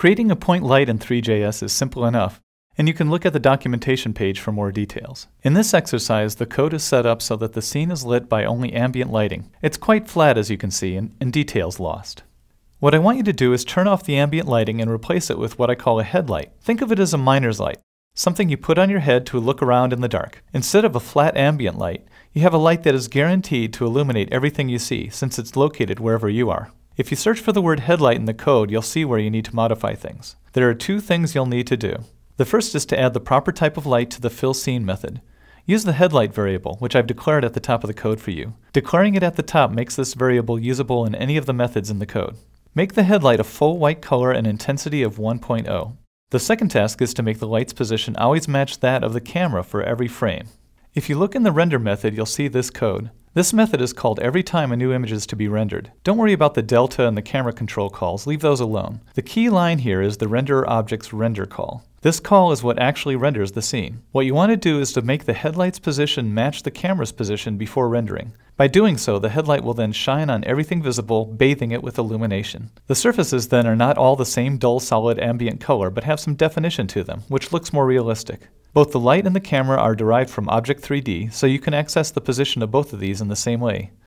Creating a point light in Three.js is simple enough, and you can look at the documentation page for more details. In this exercise, the code is set up so that the scene is lit by only ambient lighting. It's quite flat, as you can see, and details lost. What I want you to do is turn off the ambient lighting and replace it with what I call a headlight. Think of it as a miner's light, something you put on your head to look around in the dark. Instead of a flat ambient light, you have a light that is guaranteed to illuminate everything you see, since it's located wherever you are. If you search for the word headlight in the code, you'll see where you need to modify things. There are two things you'll need to do. The first is to add the proper type of light to the fillScene method. Use the headlight variable, which I've declared at the top of the code for you. Declaring it at the top makes this variable usable in any of the methods in the code. Make the headlight a full white color and intensity of 1.0. The second task is to make the light's position always match that of the camera for every frame. If you look in the render method, you'll see this code. This method is called every time a new image is to be rendered. Don't worry about the delta and the camera control calls, leave those alone. The key line here is the renderer object's render call. This call is what actually renders the scene. What you want to do is to make the headlight's position match the camera's position before rendering. By doing so, the headlight will then shine on everything visible, bathing it with illumination. The surfaces then are not all the same dull solid ambient color, but have some definition to them, which looks more realistic. Both the light and the camera are derived from Object3D, so you can access the position of both of these in the same way.